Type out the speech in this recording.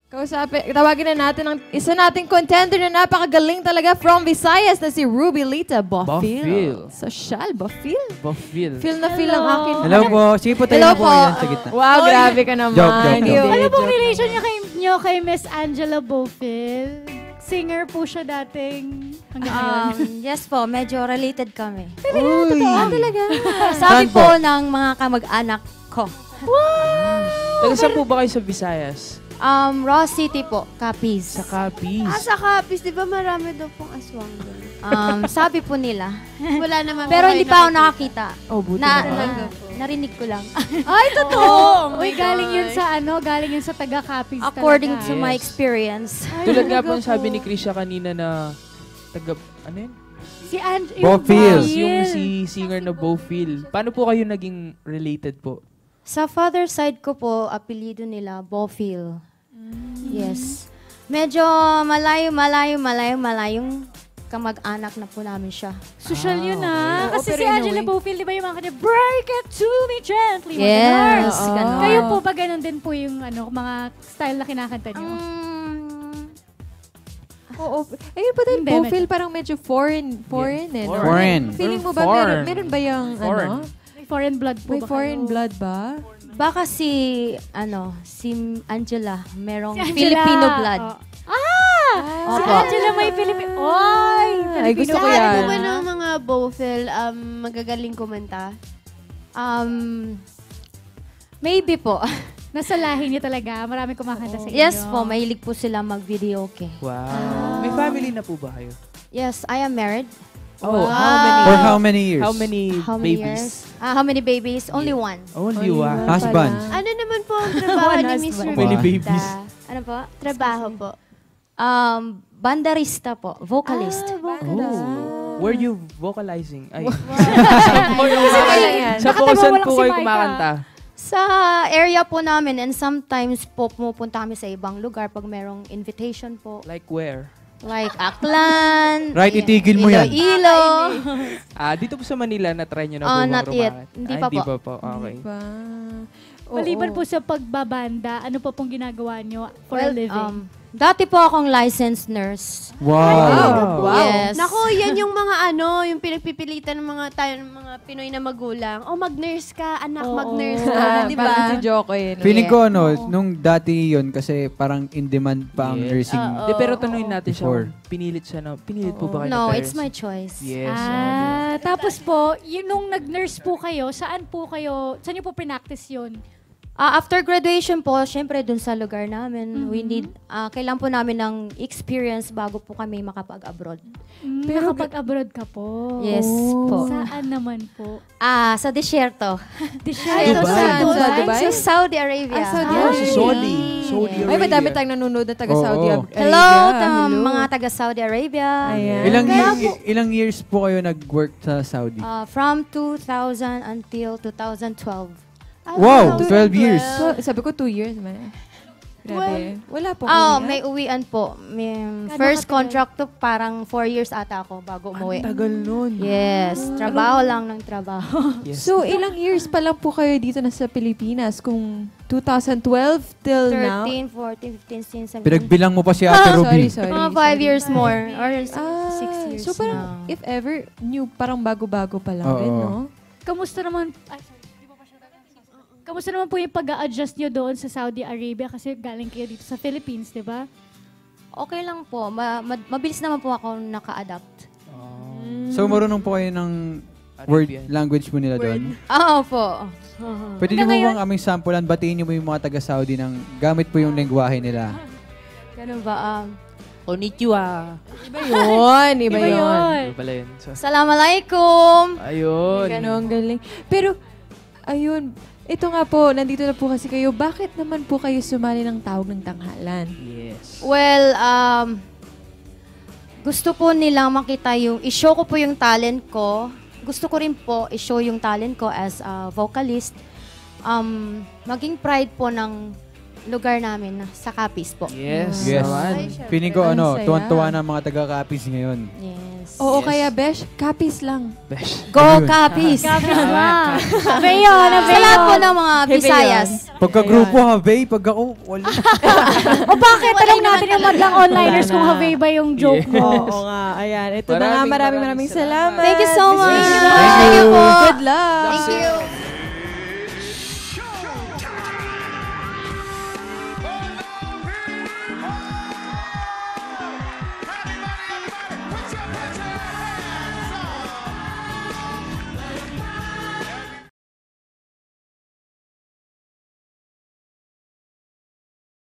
Tawagin na natin ang isa nating contender na napakagaling talaga from Visayas na si Ruby Lita Bofill. Social, Bofill? Bofill. Feel na feel ang akin. Hello po. Sige po tayo Hello na po po. yan sa gitna. Wow, grabe ka naman. Joke. Ano pong relation niyo kay Miss Angela Bofill? Singer po siya dating hanggang ngayon. Yes po, medyo related kami. Talaga. Sabi Saan po po? ng mga kamag-anak ko. Taga saan po ba kayo sa Visayas? Ross City po, Capiz. Sa Capiz. Sa Capiz, di ba marami daw pong aswang doon? Sabi po nila. Wala naman Pero hindi pa ako nakakita. Oh, buti naman. Narinig ko lang. Ay, totoo! Uy, galing yun sa galing yun sa taga Capiz talaga. According to my Yes. experience. Tulad nga po ang sabi ni Krisha kanina na taga, ano yun? Si Bofill. Yung si singer na Bofill. Paano po kayo naging related po? Sa father side ko po, apelyido nila, Bofill. Yes. Medyo malayong kamag-anak na po namin siya. Social yun ah. okay. Kasi Pero si in a Angela way- Bofill, di ba yung mga kanya, break it to me gently. mga Yes. ganon. Ganon. Kayo po ba ganun din po yung mga style na kinakanta niyo? Oo. Ayun pa din, Hindi, Bofill parang medyo foreign eh. no? Foreign. Feeling mo ba Foreign. meron ba yung Foreign. May foreign blood po May ba foreign kayo? blood ba? Baka si Angela, merong Si Angela. Filipino blood. Oh. Si Opo. Angela may Filipino. Oy! Ay, gusto ko Lahat yan. po ba ng mga Bofill magagaling kumanta? Maybe po. Nasa lahi niya talaga. Marami kumakanta sa inyo. Yes po, mahilig po sila mag-video okay. Wow. May family na po ba kayo? Yes, I am married. Oh, For how many years? how many How many babies? years? How many babies? Only one. Only one. Husband. Ano naman po ang trabaho ni Miss husband. Many Ruby? babies. Ano po? Trabaho po. Bandarista po. Vocalist. Oh. Were you vocalizing? Ay. Ayan. Sa po, Nakatawa saan lang po si kayo Micah. kumakanta? Sa area po namin and sometimes po pumupunta kami sa ibang lugar pag merong invitation po. Like where? Like Aklan. Right, itigil mo yan. Iloilo. Dito po sa Manila, na-try nyo na po ba Not yet. rumakit? Hindi Ah, pa hindi po. pa po. Okay. Ba? Maliban po sa pagbabanda, ano po pong ginagawa nyo for a living? Dati po akong licensed nurse. Wow. Yes. Naku, yan yung mga yung pinagpipilitan ng mga Pinoy na magulang. Oh, mag-nurse ka, anak, Oo. mag-nurse ka, di ba? Parang si Joko eh. No? Feeling ko nung dati yun kasi parang in demand pa ang Yes. nursing. De, pero tanungin natin siya Before. kung pinilit po ba kayo No, ng it's parents? my choice. Yes. Tapos po, yun nung nag-nurse po kayo, saan nyo po pinactice yun? After graduation po, syempre dun sa lugar namin, we need, kailan po namin ng experience bago po kami makapag-abroad. Pero nakapag-abroad ka po. Yes po. Saan naman po? Sa desierto. Desierto Dubai. Sa Dubai? Sa Saudi Arabia. Saudi Oh, si Saudi. Saudi Ay, Arabia. madami tayong nanonood na taga Saudi Oo. Arabia. Hello, Hello. mga taga Saudi Arabia. Ayan. Ilang years po kayo nag-work sa Saudi? From 2000 until 2012. Wow, 12 years. So, sabi ko 2 years man. Grabe. Wala po. May uwian po. Kano First katagal? contract to parang 4 years ata ako bago umuwi. Tagal nun. Yes, trabaho lang ng trabaho. Yes. So, ilang years pa lang po kayo dito na sa Pilipinas? Kung 2012 till now? 13, 14, 15, 16, 17. Pinagbilang mo pa si Ate Ruby. Sorry. Mga 5 years more. Or 6 years So, parang, now. if ever, parang bago-bago pa lang Oo. rin, no? Kamusta naman, kamusta naman po yung pag-a-adjust nyo doon sa Saudi Arabia kasi galing kayo dito sa Philippines, di ba? Okay lang po. Mabilis naman po ako naka-adapt. So marunong po kayo ng word Arabian. language po nila doon? Oo po. Pwede niyo mo bang aming sampulan, batiin niyo mo yung mga taga-Saudi ng gamit po yung lengguwahe nila? Ganun ba? Konnichiwa. Iba yun. Iba yun. Ano pala yun? So, Assalamualaikum! ayun. Ganon, galing. Pero, ayun, ito nga po, nandito na po kasi kayo. Bakit naman po kayo sumali ng tawag ng tanghalan? Yes. Well, gusto po nilang makita i-show ko po yung talent ko. Gusto ko rin po i-show yung talent ko as a vocalist. Maging pride po ng lugar namin sa Capiz po. Yes. Yes. Naman. Feeling ko Ang saya. tuwan-tuwa na ang mga taga-Capiz ngayon. Yes. Yes. Oo, kaya Besh, kapis lang. Go, Capis! Kapis lang. Abeyon, Sa lahat po ng mga Heavy Visayas. Pagka-grupo, Havey. Pag ako, wala. O bakit? Tanong natin yung madlang onliners kung Havey ba yung joke mo. Oo nga, ayan. Ito na nga, maraming salamat. Thank you so much. Miss Rachel. Thank you. Good luck. Thank you.